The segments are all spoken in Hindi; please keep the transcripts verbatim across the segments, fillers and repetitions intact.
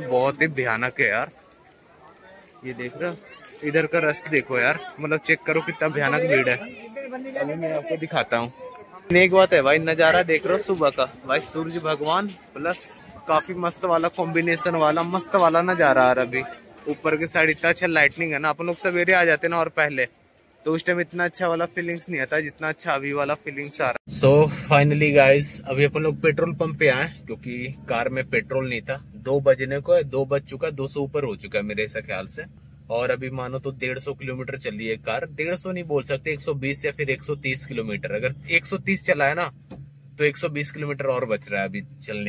बहुत ही भयानक है यार। ये देख रहे हो, इधर का रास्ता देखो यार, मतलब चेक करो कितना भयानक भीड़ है। अभी मैं आपको दिखाता हूँ। एक बात है भाई, नजारा देख रहे हो सुबह का भाई, सूरज भगवान प्लस काफी मस्त वाला कॉम्बिनेशन वाला मस्त वाला नजारा आ रहा। अभी ऊपर की साइड इतना अच्छा लाइटनिंग है ना, अपन लोग सवेरे आ जाते ना और पहले तो उस टाइम इतना अच्छा वाला फीलिंग्स नहीं आता जितना अच्छा अभी वाला फीलिंग्स आ रहा। सो फाइनली गाइस, अभी अपन लोग पेट्रोल पंप पे आए क्योंकि कार में पेट्रोल नहीं था। दो बजने को है, दो बज चुका है, दो सौ ऊपर हो चुका है मेरे ऐसा ख्याल से। और अभी मानो तो डेढ़ सौ किलोमीटर चली है कार। डेढ़ सौ नहीं बोल सकते, एक सौ बीस या फिर एक सौ तीस किलोमीटर। अगर एक सौ तीस चला है ना तो एक सौ बीस किलोमीटर और बच रहा है अभी चलने।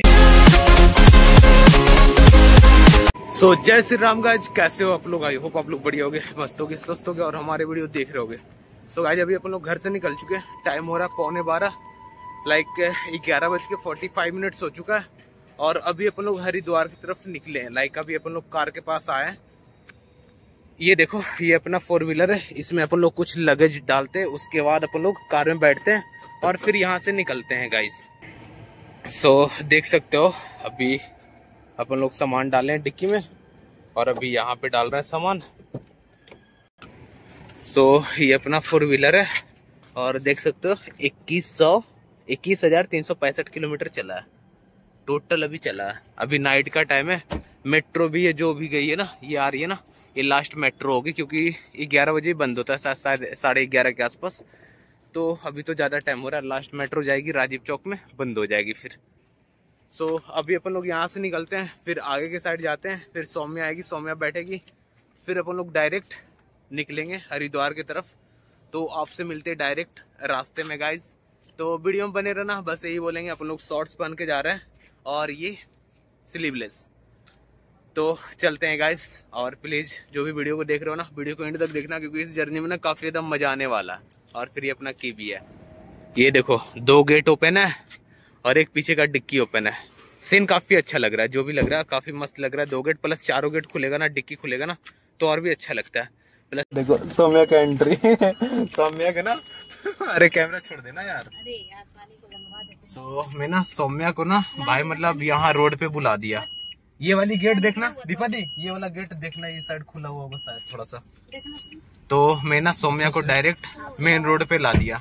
सो so, जय श्री राम गाइज, कैसे हो आप लोग? आई होप आप लोग बढ़िया होगे, मस्त होगे, स्वस्थ होगे और हमारे वीडियो देख रहे होगे। सो गाइज, अभी अपन लोग घर से निकल चुके हैं। टाइम हो रहा है पौने बारह, लाइक ग्यारह बज के फोर्टी फाइव मिनट्स हो चुका है। और अभी अपन लोग हरिद्वार की तरफ निकले हैं। लाइक अभी अपन लोग कार के पास आए हैं। ये देखो, ये अपना फोर व्हीलर है, इसमें अपन लोग कुछ लगेज डालते हैं, उसके बाद अपन लोग कार में बैठते हैं और फिर यहाँ से निकलते हैं गाइस। सो so, देख सकते हो अभी अपन लोग सामान डाले हैं डिक्की में और अभी यहाँ पे डाल रहे हैं सामान। सो so, ये अपना फोर व्हीलर है और देख सकते हो इक्कीस सौ इक्कीस हजार तीन सौ पैंसठ किलोमीटर चला है टोटल अभी चला है। अभी नाइट का टाइम है। मेट्रो भी है जो भी गई है ना, ये आ रही है ना, ये लास्ट मेट्रो होगी क्योंकि ग्यारह बजे बंद होता है, शायद साढ़े ग्यारह के आसपास। तो अभी तो ज़्यादा टाइम हो रहा है। लास्ट मेट्रो जाएगी राजीव चौक में, बंद हो जाएगी फिर। सो so, अभी अपन लोग यहाँ से निकलते हैं, फिर आगे के साइड जाते हैं, फिर सौम्या आएगी, सौम्या बैठेगी, फिर अपन लोग डायरेक्ट निकलेंगे हरिद्वार की तरफ। तो आपसे मिलते हैं डायरेक्ट रास्ते में गाइज। तो वीडियो में बने रहना, बस यही बोलेंगे। अपन लोग शॉर्ट्स पहन के जा रहे हैं और ये स्लीवलेस। तो चलते हैं गाइस। और प्लीज जो भी वीडियो को देख रहे हो ना, वीडियो को एंड तक देखना क्योंकि इस जर्नी में ना काफी एकदम मजा आने वाला है। और फिर ये अपना की भी है, ये देखो दो गेट ओपन है और एक पीछे का डिक्की ओपन है। सीन काफी अच्छा लग रहा है, जो भी लग रहा है काफी मस्त लग रहा है। दो गेट प्लस चारों गेट खुलेगा ना, डिक्की खुलेगा ना तो और भी अच्छा लगता है। प्लस देखो सौम्या का एंट्री सौम्या का ना अरे कैमरा छोड़ देना यार। अरे यार पानी को लंगवा देते। सो मैं ना सौम्या को ना भाई मतलब यहाँ रोड पे बुला दिया। ये वाली गेट देखना दीपा दी, ये वाला गेट देखना, ये साइड खुला हुआ बस है थोड़ा सा। तो मैं ना सौम्या को डायरेक्ट मेन रोड पे ला दिया।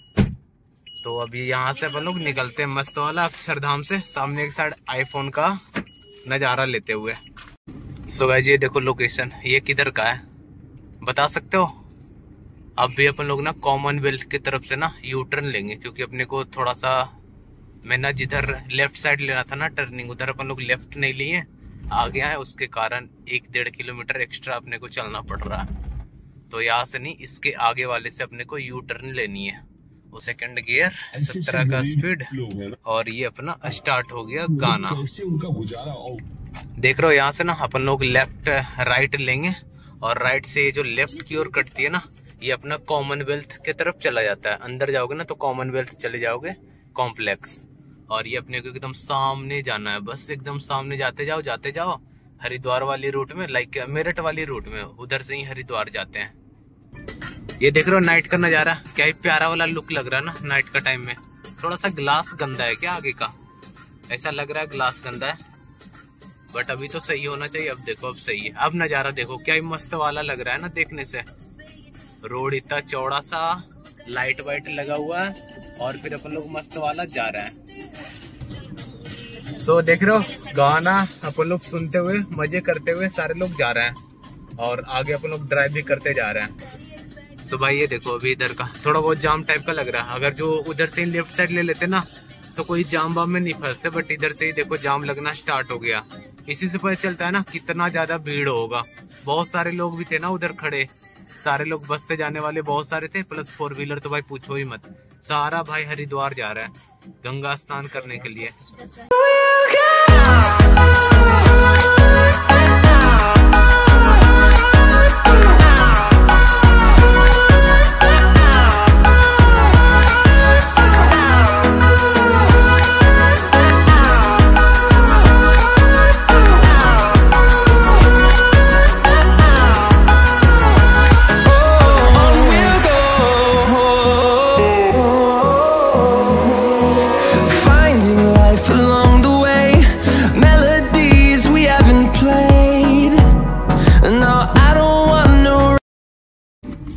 तो अभी यहाँ से अपन लोग निकलते हैं मस्त वाला अक्षरधाम से, सामने एक साइड आईफोन का नजारा लेते हुए। सो गाइस, ये देखो लोकेशन, ये किधर का है बता सकते हो? अब भी अपन लोग ना कॉमनवेल्थ की तरफ से ना यू टर्न लेंगे क्योंकि अपने को थोड़ा सा, मैं ना जिधर लेफ्ट साइड लेना था ना टर्निंग, उधर अपन लोग लेफ्ट नहीं लिए, आगे आए, उसके कारण एक डेढ़ किलोमीटर एक्स्ट्रा अपने को चलना पड़ रहा है। तो यहाँ से नहीं, इसके आगे वाले से अपने को यू टर्न लेनी है। वो सेकंड गियर, सत्रह का स्पीड, और ये अपना स्टार्ट हो गया गाना। देख रहे हो, यहाँ से ना अपन लोग लेफ्ट राइट लेंगे और राइट से ये जो लेफ्ट की ओर कटती है ना, ये अपना कॉमनवेल्थ की तरफ चला जाता है। अंदर जाओगे ना तो कॉमनवेल्थ चले जाओगे कॉम्प्लेक्स। और ये अपने को एकदम सामने जाना है, बस एकदम सामने जाते जाओ जाते जाओ हरिद्वार वाली रूट में, लाइक मेरठ वाली रूट में, उधर से ही हरिद्वार जाते हैं। ये देख रहे हो नाइट का नजारा, क्या ही प्यारा वाला लुक लग रहा है ना नाइट का टाइम में। थोड़ा सा ग्लास गंदा है क्या आगे का, ऐसा लग रहा है ग्लास गंदा है, बट अभी तो सही होना चाहिए। अब देखो अब सही है। अब नजारा देखो क्या ही मस्त वाला लग रहा है ना देखने से। रोड इतना चौड़ा सा, लाइट वाइट लगा हुआ है और फिर अपन लोग मस्त वाला जा रहे हैं। सो so, देख रहे हो गाना अपन लोग सुनते हुए मजे करते हुए सारे लोग जा रहे हैं और आगे अपन लोग ड्राइव भी करते जा रहे हैं। सो so, भाई ये देखो अभी इधर का थोड़ा बहुत जाम टाइप का लग रहा है। अगर जो उधर से लेफ्ट साइड ले लेते ना तो कोई जाम वाम में नहीं फंसते, बट इधर से ही देखो जाम लगना स्टार्ट हो गया। इसी से पता चलता है ना कितना ज्यादा भीड़ होगा। बहुत सारे लोग भी थे ना उधर खड़े, सारे लोग बस से जाने वाले बहुत सारे थे, प्लस फोर व्हीलर तो भाई पूछो ही मत। सारा भाई हरिद्वार जा रहा है गंगा स्नान करने के लिए। Along the way, melodies we haven't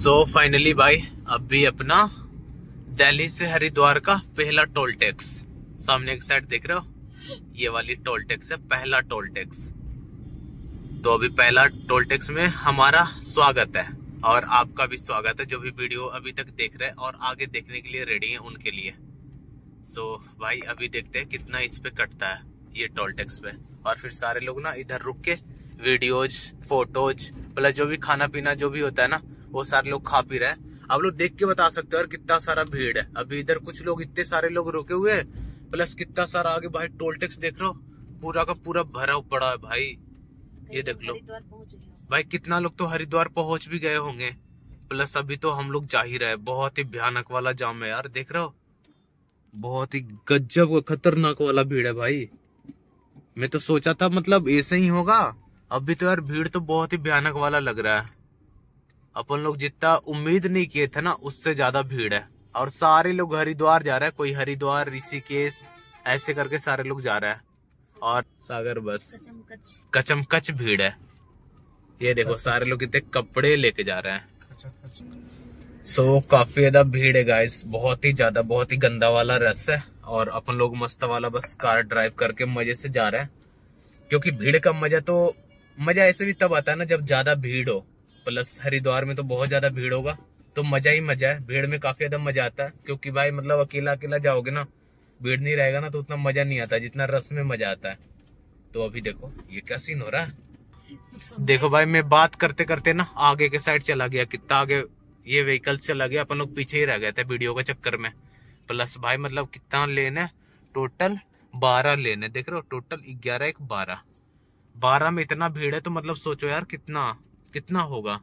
so finally भाई अभी अपना दिल्ली से हरिद्वार का पहला टोल टैक्स, सामने एक साइड देख रहे हो, ये वाली टोल टैक्स है, पहला टोल टैक्स। तो अभी पहला टोल टैक्स में हमारा स्वागत है और आपका भी स्वागत है जो भी वीडियो अभी तक देख रहे हैं और आगे देखने के लिए रेडी है उनके लिए। सो so, भाई अभी देखते हैं कितना इस पे कटता है ये टोल टैक्स पे, और फिर सारे लोग ना इधर रुक के वीडियोज, फोटोज, प्लस जो भी खाना पीना जो भी होता है ना वो सारे लोग खा पी रहे हैं। आप लोग देख के बता सकते हो यार कितना सारा भीड़ है। अभी इधर कुछ लोग, इतने सारे लोग रुके हुए हैं, प्लस कितना सारा आगे भाई टोल टैक्स देख रहे हो, पूरा का पूरा भरा पड़ा है भाई। ये देख लो भाई कितना लोग तो हरिद्वार पहुंच भी गए होंगे, प्लस अभी तो हम लोग जा ही रहे। बहुत ही भयानक वाला जाम है यार, देख रहे हो, बहुत ही गजब खतरनाक वाला भीड़ है भाई। मैं तो सोचा था मतलब ऐसे ही होगा, अभी तो यार भीड़ तो बहुत ही भयानक वाला लग रहा है। अपन लोग जितना उम्मीद नहीं किए थे ना उससे ज्यादा भीड़ है, और सारे लोग हरिद्वार जा रहे हैं, कोई हरिद्वार, ऋषिकेश, ऐसे करके सारे लोग जा रहे हैं। और सागर बस कचम कच भीड़ है। ये देखो सारे लोग इतने कपड़े लेके जा रहे हैं। सो so, काफी ज्यादा भीड़ है गाइस, बहुत ही ज्यादा, बहुत ही गंदा वाला रस है। और अपन लोग मस्त वाला बस कार ड्राइव करके मजे से जा रहे हैं, क्योंकि भीड़ का मजा तो मजा ऐसे भी तब आता है ना जब ज्यादा भीड़ हो। प्लस हरिद्वार में तो बहुत ज्यादा भीड़ होगा तो मजा ही मजा है। भीड़ में काफी ज्यादा मजा आता है, क्योंकि भाई मतलब अकेला अकेला जाओगे ना, भीड़ नहीं रहेगा ना तो उतना मजा नहीं आता जितना रस में मजा आता है। तो अभी देखो ये क्या सीन हो रहा है, देखो भाई मैं बात करते करते ना आगे के साइड चला गया, कितना आगे ये व्हीकल चला गया, अपन लोग पीछे ही रह गए थे वीडियो के चक्कर में। प्लस भाई मतलब कितना लेन है, टोटल बारह लेन है, देख रहे हो, टोटल ग्यारह एक बारह, बारह में इतना भीड़ है तो मतलब सोचो यार कितना कितना होगा।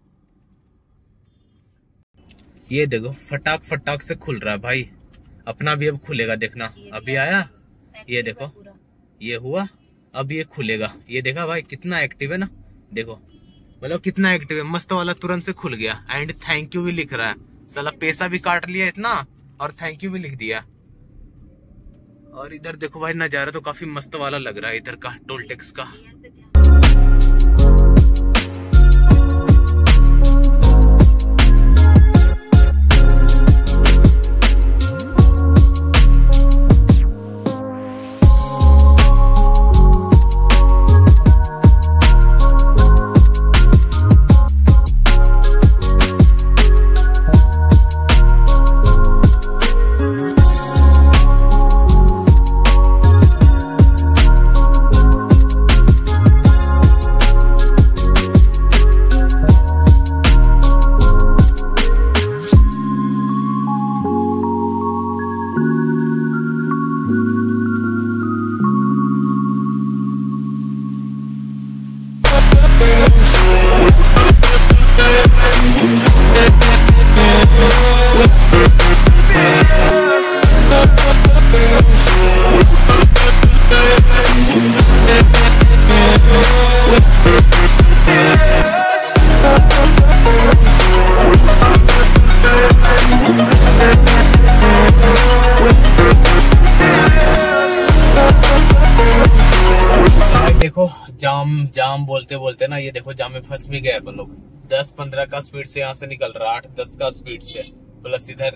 ये देखो फटाक फटाक से खुल रहा है भाई, अपना भी अब खुलेगा, देखना अभी आया, ये देखो ये हुआ, अब ये खुलेगा। ये देखा भाई कितना एक्टिव है ना, देखो मतलब कितना एक्टिव है, मस्त वाला तुरंत से खुल गया। एंड थैंक यू भी लिख रहा है, साला पैसा भी काट लिया इतना और थैंक यू भी लिख दिया। और इधर देखो भाई नजारा तो काफी मस्त वाला लग रहा है इधर का टोल टैक्स का। देखो जाम जाम बोलते बोलते ना ये देखो जाम में फंस भी गए अपन लोग। दस पंद्रह का स्पीड से यहाँ से निकल रहा, आठ दस का स्पीड से, प्लस इधर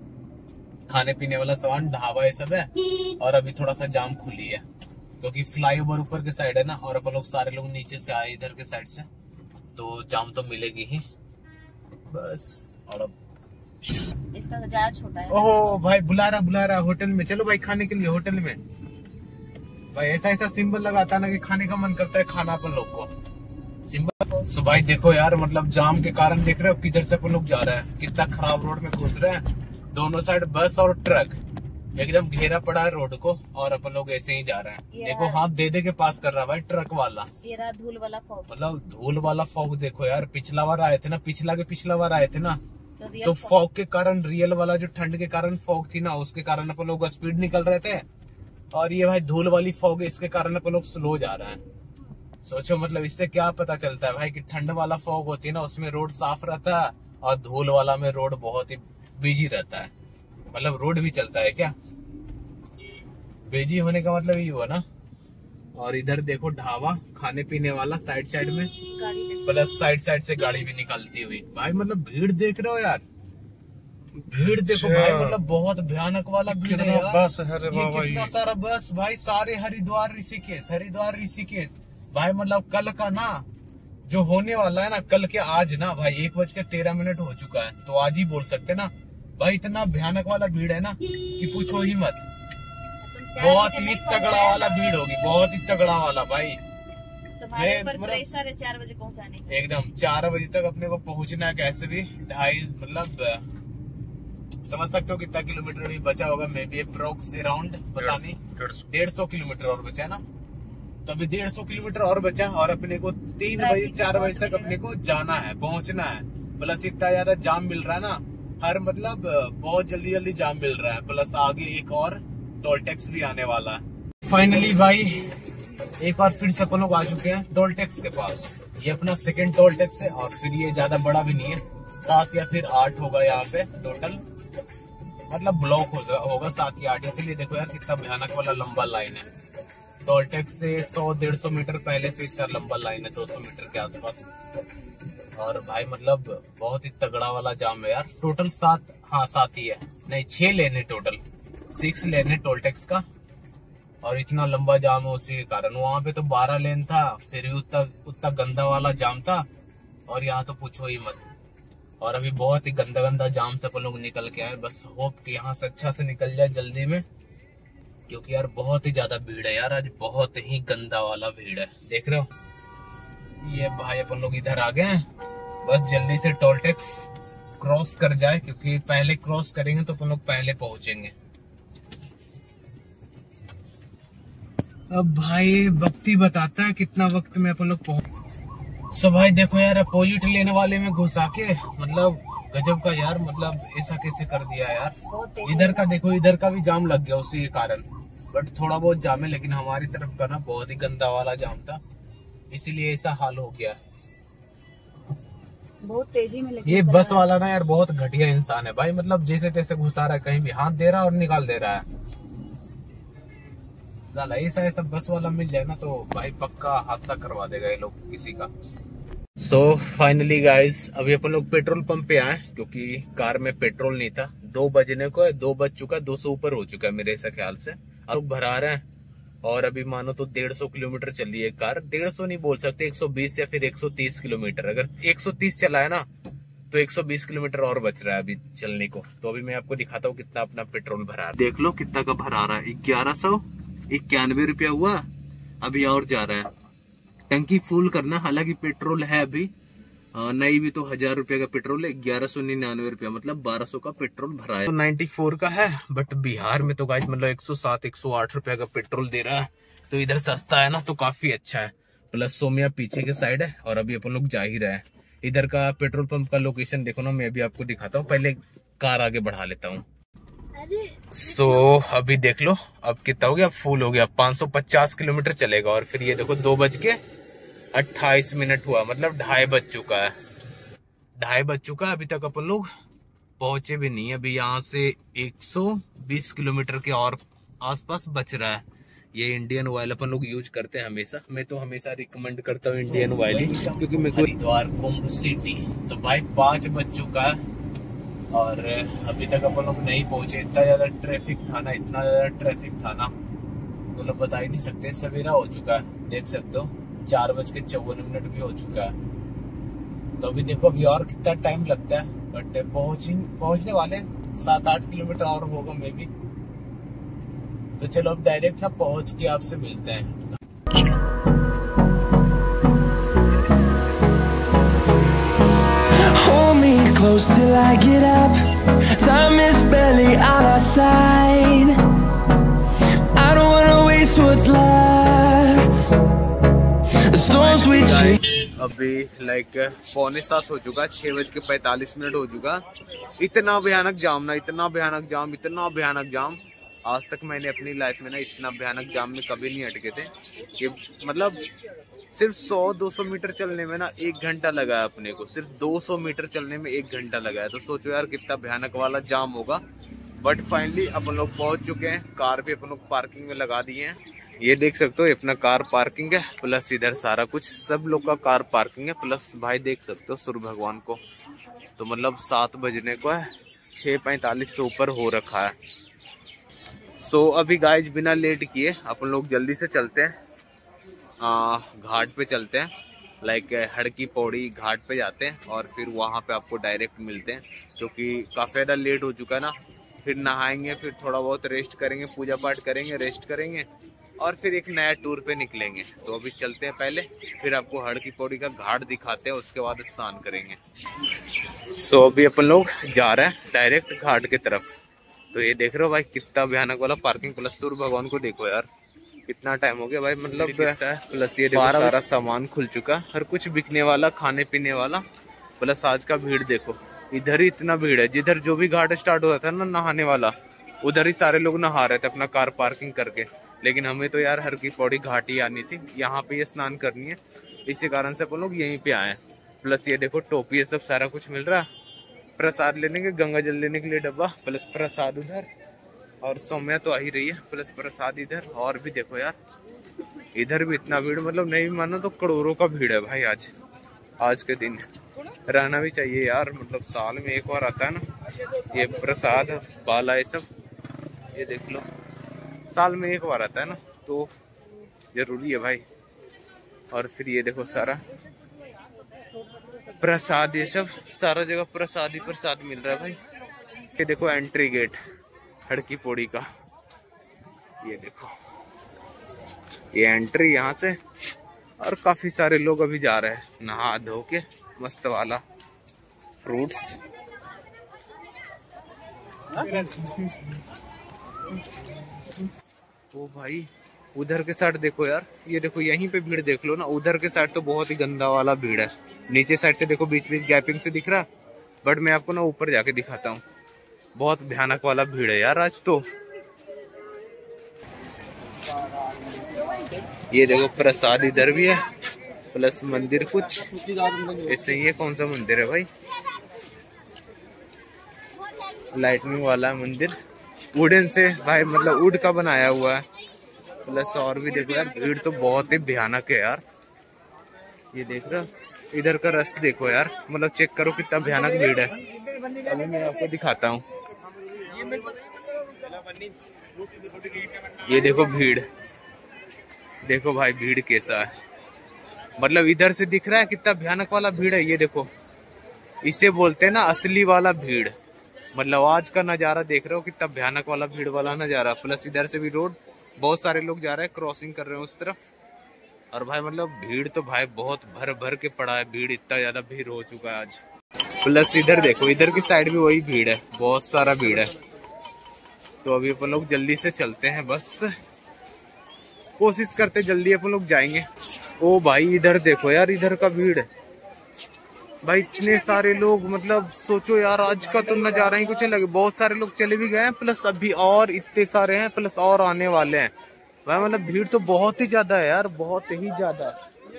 खाने पीने वाला सामान, ढाबा ये सब है। और अभी थोड़ा सा जाम खुली है क्योंकि फ्लाईओवर ऊपर के साइड है ना, और अपन लोग सारे लोग नीचे से आए इधर के साइड से, तो जाम तो मिलेगी ही बस। और अब इसका ज्यादा छोटा है। ओहो भाई बुला रहा बुला रहा होटल में, चलो भाई खाने के लिए होटल में। भाई ऐसा ऐसा सिंबल लगाता है ना कि खाने का मन करता है, खाना अपन लोग को सिंबल। सो भाई देखो यार मतलब जाम के कारण देख रहे हो किधर से अपन लोग जा रहे हैं, कितना खराब रोड में घुस रहे हैं। दोनों साइड बस और ट्रक एकदम घेरा पड़ा है रोड को, और अपन लोग ऐसे ही जा रहे हैं। देखो हाथ दे दे के पास कर रहा है भाई ट्रक वाला। ये रहा धूल वाला फॉग, मतलब धूल वाला फॉग। देखो यार पिछला बार आए थे ना, पिछला के पिछला बार आए थे ना, तो फॉग के कारण, रियल वाला जो ठंड के कारण फॉग थी ना, उसके कारण अपन लोग स्पीड निकल रहे थे। और ये भाई धूल वाली फॉग है, इसके कारण अपन लोग स्लो जा रहे हैं। सोचो मतलब इससे क्या पता चलता है भाई कि ठंड वाला फॉग होती है ना उसमें रोड साफ रहता है, और धूल वाला में रोड बहुत ही बिजी रहता है। मतलब रोड भी चलता है क्या, बिजी होने का मतलब ये हुआ ना। और इधर देखो ढाबा खाने पीने वाला साइड साइड में गाड़ी प्लस साइड साइड से गाड़ी भी निकलती हुई। भाई मतलब भीड़ देख रहे हो यार, भीड़ देखो भाई, मतलब बहुत भयानक वाला भीड़ है यार। बस है रे ये बाबा, कितना सारा बस भाई, सारे हरिद्वार ऋषिकेश, हरिद्वार ऋषिकेश भाई। मतलब कल का ना जो होने वाला है ना, कल के आज ना भाई एक बज के तेरह मिनट हो चुका है, तो आज ही बोल सकते ना भाई। इतना भयानक वाला भीड़ है ना कि पूछो ही मत। बहुत ही तगड़ा वाला भीड़ होगी, बहुत ही तगड़ा वाला भाई। तुम्हारे पर प्रेशर है चार बजे पहुंचाने। एकदम चार बजे तक अपने को पहुंचना है कैसे भी। ढाई मतलब समझ सकते हो कितना किलोमीटर भी बचा होगा, मे बी अप्रोक्स अराउंड पता नहीं डेढ़ सौ किलोमीटर और बचा है ना। तो अभी डेढ़ सौ किलोमीटर और बचा और अपने को तीन बजे चार बजे तक अपने को जाना है, पहुंचना है। प्लस इतना ज्यादा जाम मिल रहा है ना, हर मतलब बहुत जल्दी जल्दी जाम मिल रहा है। प्लस आगे एक और टोल टैक्स भी आने वाला है। फाइनली भाई एक बार फिर से अपन लोग आ चुके हैं टोल टैक्स के पास। ये अपना सेकंड टोल टैक्स है और फिर ये ज्यादा बड़ा भी नहीं है, सात या फिर आठ होगा यहाँ पे टोटल, मतलब ब्लॉक हो होगा सात या आठ। इसीलिए देखो यार कितना भयानक वाला लंबा लाइन है। टोल टैक्स से सौ डेढ़ सौ मीटर पहले से इतना लंबा लाइन है, दो सौ मीटर के आसपास। और भाई मतलब बहुत ही तगड़ा वाला जाम है यार। टोटल सात, हाँ सात ही है, नहीं छह लेने, टोटल सिक्स लेने टोल टैक्स का। और इतना लंबा जाम है उसी के कारण। वहां पे तो बारह लेन था, फिर भी उतना उतना गंदा वाला जाम था, और यहाँ तो पूछो ही मत। और अभी बहुत ही गंदा गंदा जाम से अपन लोग निकल के आए। बस होप कि यहाँ से अच्छा से निकल जाए जल्दी में, क्योंकि यार बहुत ही ज्यादा भीड़ है यार आज, बहुत ही गंदा वाला भीड़ है। देख रहे हो ये भाई अपन लोग इधर आ गए हैं। बस जल्दी से टोल टैक्स क्रॉस कर जाए, क्योंकि पहले क्रॉस करेंगे तो अपन लोग पहले पहुंचेंगे। अब भाई वक्त ही बताता है कितना वक्त में अपन लोग पहुंच। सो भाई देखो यार, अपोजिट लेने वाले में घुसा के मतलब गजब का यार, मतलब ऐसा कैसे कर दिया यार। इधर का देखो, इधर का भी जाम लग गया उसी के कारण, बट थोड़ा बहुत जाम है। लेकिन हमारी तरफ का ना बहुत ही गंदा वाला जाम था, इसीलिए ऐसा हाल हो गया। बहुत तेजी में ये बस वाला ना यार बहुत घटिया इंसान है भाई, मतलब जैसे तैसे घुसा रहा है, कहीं भी हाथ दे रहा है और निकाल दे रहा है। ऐसा ऐसा बस वाला मिल जाए ना तो भाई पक्का हादसा करवा देगा ये लोग किसी का। सो फाइनली गाइस अभी अपन लोग पेट्रोल पंप पे आए, क्योंकि कार में पेट्रोल नहीं था। दो बजने को है, दो बज चुका, दो सौ ऊपर हो चुका है मेरे ऐसा ख्याल से। अब भरा रहे हैं और अभी मानो तो डेढ़ सौ किलोमीटर चल रही है कार। डेढ़ सौ नहीं बोल सकते, एक सौ बीस या फिर एक सौ तीस किलोमीटर। अगर एक सौ तीस चला है ना तो एक सौ बीस किलोमीटर और बच रहा है अभी चलने को। तो अभी मैं आपको दिखाता हूँ कितना अपना पेट्रोल भरा है। देख लो कितना का भरा रहा है, ग्यारह सौ इक्यानवे रुपया हुआ। अभी और जा रहा है। टंकी फुल करना, हालांकि पेट्रोल है अभी नहीं भी तो हजार रुपया का पेट्रोल है। ग्यारह सौ निन्यानवे रुपया मतलब बारह सौ का पेट्रोल भरा है। तो नाइन्टी फोर का है, बट बिहार में तो गाइस मतलब एक सौ सात एक सौ आठ रुपया का पेट्रोल दे रहा है। तो इधर सस्ता है ना, तो काफी अच्छा है। प्लस सोमिया पीछे के साइड है और अभी अपन लोग जा ही रहे हैं। इधर का पेट्रोल पंप का लोकेशन देखो ना, मैं भी आपको दिखाता हूँ। पहले कार आगे बढ़ा लेता हूँ। सो so, अभी देख लो अब कितना हो गया, फुल हो गया। पाँच सौ पचास किलोमीटर चलेगा। और फिर ये देखो दो बज के अट्ठाईस मिनट हुआ, मतलब ढाई बज चुका है। ढाई बज चुका है, अभी तक अपन लोग पहुंचे भी नहीं। अभी यहाँ से एक सौ बीस किलोमीटर के और आसपास बच रहा है। ये इंडियन ऑयल अपन लोग यूज करते हैं हमेशा। मैं तो हमेशा रिकमेंड करता हूँ इंडियन ऑयल ही, क्योंकि मेरे को हरिद्वार कुंभ सिटी। तो भाई पाँच बज चुका है और अभी तक अपन लोग नहीं पहुंचे। इतना ज्यादा ट्रैफिक था ना, इतना ज्यादा ट्रैफिक था ना, तो लोग बता ही नहीं सकते। सवेरा हो चुका है, देख सकते हो चार बज के चौवन मिनट भी हो चुका है। तो अभी देखो अभी और कितना टाइम लगता है, बट पहुंच पहुंचने वाले सात आठ किलोमीटर और होगा मे बी। तो चलो अब डायरेक्ट ना पहुंच के आपसे मिलते हैं। Close till I get up. Time is barely on our side. I don't wanna waste what's left. The storms we chase. अभी लाइक पौने सात हो चुका, छह बज के पैतालीस मिनट हो चुका। इतना भयानक जाम ना, इतना भयानक जाम, इतना भयानक जाम। आज तक मैंने अपनी लाइफ में ना इतना भयानक जाम में कभी नहीं अटके थे। कि मतलब सिर्फ सौ दो सौ मीटर चलने में ना एक घंटा लगा है अपने को। सिर्फ दो सौ मीटर चलने में एक घंटा लगा है। तो सोचो यार कितना भयानक वाला जाम होगा। बट फाइनली अपन लोग पहुंच चुके हैं। कार भी अपन लोग पार्किंग में लगा दिए हैं ये देख सकते हो अपना कार पार्किंग है, प्लस इधर सारा कुछ सब लोग का कार पार्किंग है। प्लस भाई देख सकते हो सूर्य भगवान को, तो मतलब सात बजने को है, छः पैंतालीस से ऊपर हो रखा है। सो अभी गाइज बिना लेट किए अपन लोग जल्दी से चलते हैं, आ, घाट पे चलते हैं, लाइक हड़की पौड़ी घाट पे जाते हैं और फिर वहाँ पे आपको डायरेक्ट मिलते हैं, क्योंकि काफ़ी ज़्यादा लेट हो चुका है ना। फिर नहाएंगे, फिर थोड़ा बहुत रेस्ट करेंगे, पूजा पाठ करेंगे, रेस्ट करेंगे और फिर एक नया टूर पे निकलेंगे। तो अभी चलते हैं पहले, फिर आपको हड़की पौड़ी का घाट दिखाते हैं, उसके बाद स्नान करेंगे। सो अभी अपन लोग जा रहे हैं डायरेक्ट घाट की तरफ। तो ये देख रहे हो भाई कितना भयानक वाला पार्किंग, प्लस सूर्य भगवान को देखो यार कितना टाइम हो गया भाई, मतलब प्लस ये देखो सारा सामान खुल चुका, हर कुछ बिकने वाला, खाने पीने वाला। प्लस आज का भीड़ देखो, इधर ही इतना भीड़ है, जिधर जो भी घाट स्टार्ट हुआ था ना नहाने वाला, उधर ही सारे लोग नहा रहे थे अपना कार पार्किंग करके। लेकिन हमें तो यार हड़की पौड़ी घाट ही आनी थी, यहाँ पे ये स्नान करनी है, इसी कारण से अपन लोग यहीं पे आए हैं। प्लस ये देखो टोपी, ये सब सारा कुछ मिल रहा है, प्रसाद लेने के, गंगा जल लेने के लिए डब्बा, प्लस प्रसाद उधर, और सौम्या तो आ ही रही है, प्लस प्रसाद इधर। और भी देखो यार इधर भी इतना भीड़, मतलब नहीं मानो तो करोड़ों का भीड़ है भाई आज आज के दिन। रहना भी चाहिए यार, मतलब साल में एक बार आता है ना ये प्रसाद बाला, ये सब ये देख लो साल में एक बार आता है ना, तो जरूरी है भाई। और फिर ये देखो सारा प्रसाद, ये सब सारा जगह प्रसाद ही प्रसाद मिल रहा है भाई। ये देखो एंट्री गेट हड़की पौड़ी का, ये देखो ये एंट्री यहाँ से। और काफी सारे लोग अभी जा रहे हैं नहा धो के, मस्त वाला फ्रूट्स। ओ भाई उधर के साइड देखो यार, ये देखो यहीं पे भीड़ देख लो ना, उधर के साइड तो बहुत ही गंदा वाला भीड़ है। नीचे साइड से देखो बीच बीच गैपिंग से दिख रहा, बट मैं आपको ना ऊपर जाके दिखाता हूँ, बहुत भयानक वाला भीड़ है यार आज तो। ये देखो प्रसाद इधर भी है, प्लस मंदिर कुछ ऐसे ही है। कौन सा मंदिर है भाई? लाइटनिंग वाला मंदिर, वुडन से भाई, मतलब वुड का बनाया हुआ है। प्लस और भी देखो यार भीड़ तो बहुत ही भयानक है यार। ये देख रहे हो इधर का रास्ता देखो यार, मतलब चेक करो कितना भयानक भीड़ है। अभी मैं आपको दिखाता हूँ, ये देखो भीड़, देखो भाई भीड़ कैसा है, मतलब इधर से दिख रहा है कितना भयानक वाला भीड़ है। ये देखो इसे बोलते हैं ना असली वाला भीड़, मतलब आज का नजारा देख रहे हो कितना भयानक वाला भीड़ वाला नजारा। प्लस इधर से भी रोड, बहुत सारे लोग जा रहे हैं, क्रॉसिंग कर रहे हैं उस तरफ। और भाई मतलब भीड़ तो भाई बहुत भर भर के पड़ा है, भीड़ इतना ज्यादा भीड़ हो चुका है आज। प्लस इधर देखो, इधर की साइड भी वही भीड़ है, बहुत सारा भीड़ है। तो अभी अपन लोग जल्दी से चलते हैं, बस कोशिश करते जल्दी अपन लोग जाएंगे। ओ भाई इधर देखो यार, इधर का भीड़ भाई, इतने सारे लोग, मतलब सोचो यार आज का तो नजारा ही कुछ अलग है। बहुत सारे लोग चले भी गए हैं, प्लस अभी और इतने सारे हैं, प्लस और आने वाले हैं भाई। मतलब भीड़ तो बहुत ही ज्यादा है यार, बहुत ही ज्यादा।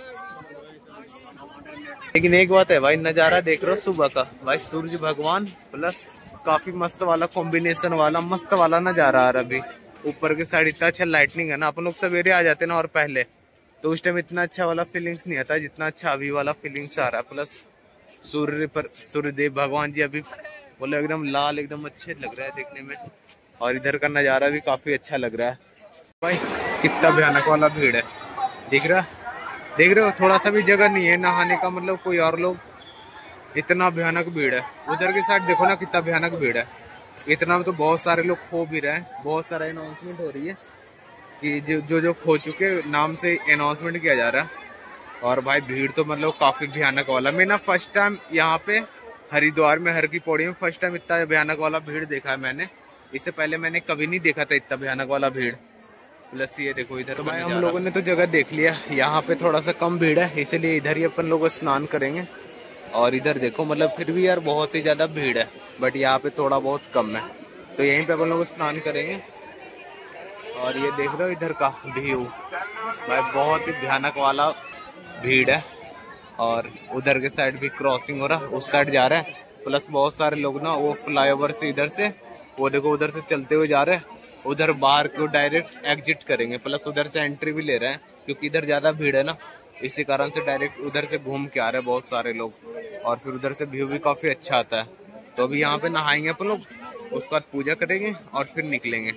लेकिन एक बात है भाई, नजारा देख रहे हो सुबह का भाई, सूरज भगवान प्लस काफी मस्त वाला कॉम्बिनेशन वाला, मस्त वाला नजारा आ रहा। अभी ऊपर के साइड इतना अच्छा लाइटनिंग है ना, अपन लोग सवेरे आ जाते ना और पहले, तो उस टाइम इतना अच्छा वाला फीलिंग्स नहीं आता जितना अच्छा अभी वाला फीलिंग्स आ रहा है। प्लस सूर्य पर सूर्यदेव भगवान जी अभी बोले एकदम लाल, एकदम अच्छे लग रहा है देखने में। और इधर का नजारा भी काफी अच्छा लग रहा है भाई। कितना भयानक वाला भीड़ है, दिख रहा देख रहे हो, थोड़ा सा भी जगह नहीं है नहाने का, मतलब कोई और लोग, इतना भयानक भीड़ है। उधर के साइड देखो ना कितना भयानक भीड़ है। इतना तो बहुत सारे लोग खो भी रहे हैं, बहुत सारा अनाउंसमेंट हो रही है कि जो जो जो खो चुके नाम से अनाउंसमेंट किया जा रहा है। और भाई भीड़ तो मतलब काफी भयानक वाला, मैं ना फर्स्ट टाइम यहाँ पे हरिद्वार में हड़की पौड़ी में फर्स्ट टाइम इतना भयानक वाला भीड़ देखा है मैंने। इससे पहले मैंने कभी नहीं देखा था इतना भयानक वाला भीड़। प्लस ये देखो इधर तो भाई हम लोगों ने तो जगह देख लिया, यहाँ पे थोड़ा सा कम भीड़ है, इसलिए इधर ही अपन लोग स्नान करेंगे। और इधर देखो मतलब फिर भी यार बहुत ही ज्यादा भीड़ है, बट यहाँ पे थोड़ा बहुत कम है, तो यहीं पे अपन लोग स्नान करेंगे। और ये देख रहे हो इधर का व्यू भाई, बहुत ही भयानक वाला भीड़ है। और उधर के साइड भी क्रॉसिंग हो रहा, उस साइड जा रहे हैं। प्लस बहुत सारे लोग ना वो फ्लाईओवर से इधर से, वो देखो उधर से चलते हुए जा रहे हैं, उधर बाहर को डायरेक्ट एग्जिट करेंगे, प्लस उधर से एंट्री भी ले रहे हैं क्योंकि इधर ज्यादा भीड़ है ना, इसी कारण से डायरेक्ट उधर से घूम के आ रहे हैं बहुत सारे लोग। और फिर उधर से व्यू भी काफी अच्छा आता है। तो अभी यहाँ पे नहाएंगे अपन लोग, उसके बाद पूजा करेंगे और फिर निकलेंगे।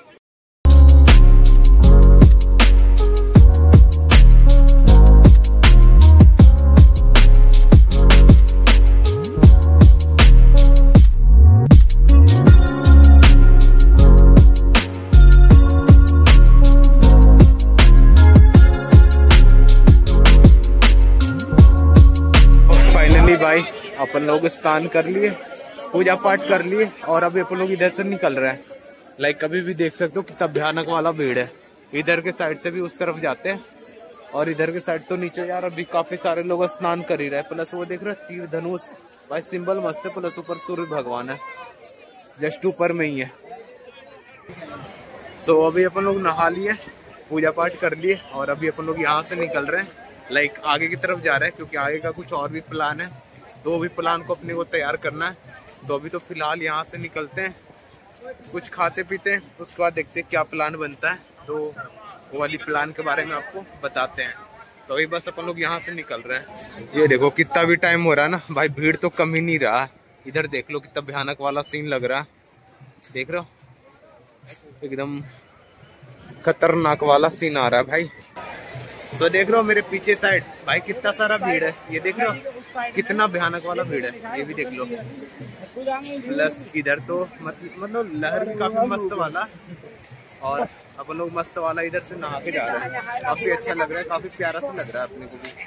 भाई अपन लोग स्नान कर लिए, पूजा पाठ कर लिए और अभी अपन लोग इधर से निकल रहे हैं। लाइक कभी भी देख सकते हो कितना भयानक वाला भीड़ है। इधर के साइड से भी उस तरफ जाते हैं और इधर के साइड तो नीचे यार अभी काफी सारे लोग स्नान कर ही रहे हैं। प्लस वो देख रहे हैं तीर धनुष भाई सिंबल मस्त है, प्लस ऊपर सूर्य भगवान है जस्ट ऊपर में ही है। सो अभी अपन लोग नहा लिए, पूजा पाठ कर लिए और अभी अपन लोग यहाँ से निकल रहे हैं। लाइक आगे की तरफ जा रहे हैं क्योंकि आगे का कुछ और भी प्लान है, तो भी प्लान को अपने को तैयार करना है। तो अभी तो फिलहाल यहाँ से निकलते हैं, कुछ खाते पीते हैं, उसके बाद देखते हैं क्या प्लान बनता है, तो वो वाली प्लान के बारे में आपको बताते हैं। तो अभी बस अपन लोग यहाँ से निकल रहे हैं। ये देखो कितना भी टाइम हो रहा है ना भाई, भीड़ तो कम ही नहीं रहा। इधर देख लो कितना भयानक वाला सीन लग रहा है, देख रहे हो एकदम खतरनाक वाला सीन आ रहा है भाई। सो देख रहे हो मेरे पीछे साइड भाई कितना सारा भीड़ है, ये देख रहे हो कितना भयानक वाला भीड़ है, ये भी देख लो। प्लस इधर तो मतलब लहर भी काफी मस्त वाला, और अपन लोग मस्त वाला इधर से नहा के जा रहे हैं। काफी अच्छा लग रहा है, काफी प्यारा सा लग रहा है अपने को भी।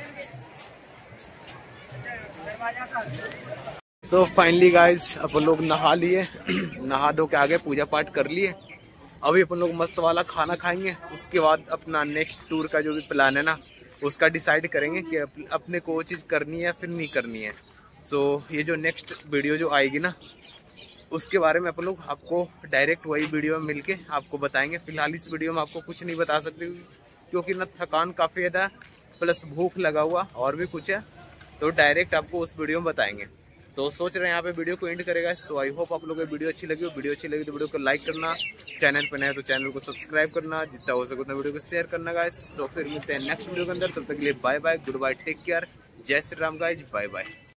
सो फाइनली गाइज अपन लोग नहा लिए, नहा धो के आगे पूजा पाठ कर लिए। अभी अपन लोग मस्त वाला खाना खाएंगे, उसके बाद अपना नेक्स्ट टूर का जो भी प्लान है ना उसका डिसाइड करेंगे कि अपने को वो चीज़ करनी है या फिर नहीं करनी है। सो so, ये जो नेक्स्ट वीडियो जो आएगी ना उसके बारे में अपन लोग आपको डायरेक्ट वही वीडियो में मिलके आपको बताएंगे। फिलहाल इस वीडियो में आपको कुछ नहीं बता सकते क्योंकि ना थकान काफ़ी ज़्यादा प्लस भूख लगा हुआ और भी कुछ है, तो डायरेक्ट आपको उस वीडियो में बताएंगे। तो सोच रहे हैं यहाँ पे वीडियो को एंड करेगा। सो आई होप आप लोगों को वीडियो अच्छी लगी हो। वीडियो अच्छी लगी तो वीडियो को लाइक करना, चैनल पर नए तो चैनल को सब्सक्राइब करना, जितना हो सके उतना वीडियो को शेयर करना गाइस। तो फिर मिलते हैं नेक्स्ट वीडियो के अंदर, तब तक के लिए bye bye, good bye, take care, जय Shri Ram guys, bye bye.